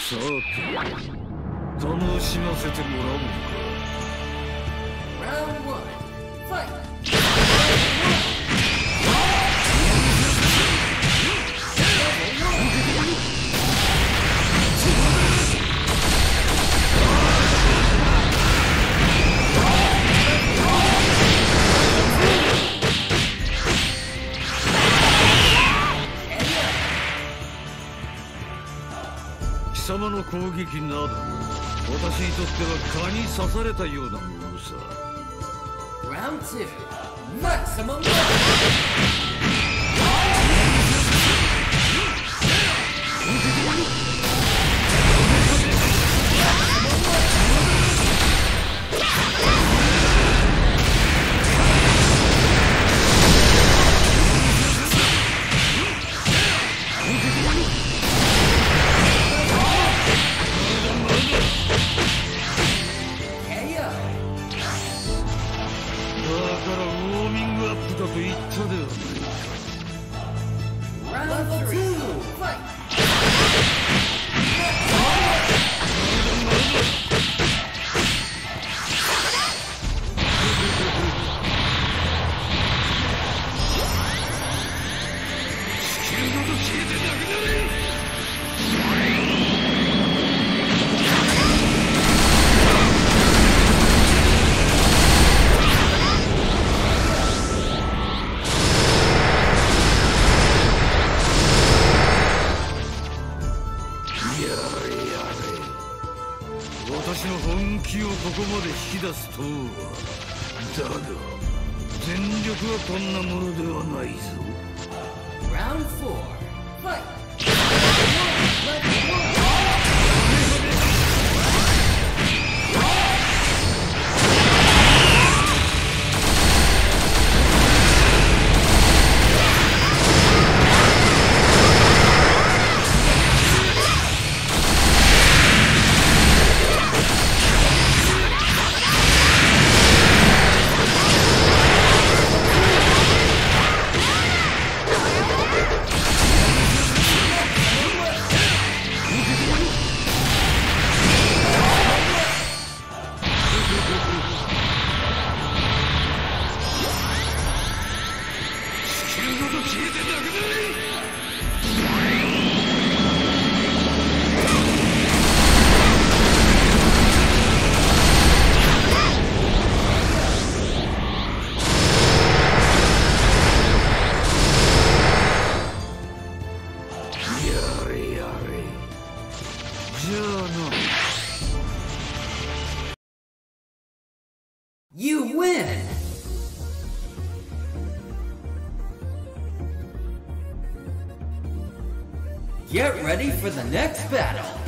さて、楽しませてもらおうか。 Round one, fight! 貴様の攻撃など私にとっては蚊に刺されたようなものさ。 Round two, maximum weapon! だと言ったではないか。 Round two, fight! 地球ごと消えてなくなれ。 私の本気をここまで引き出すとは。だが全力はこんなものではないぞ。 Round four, fight! You win! Get ready for the next battle!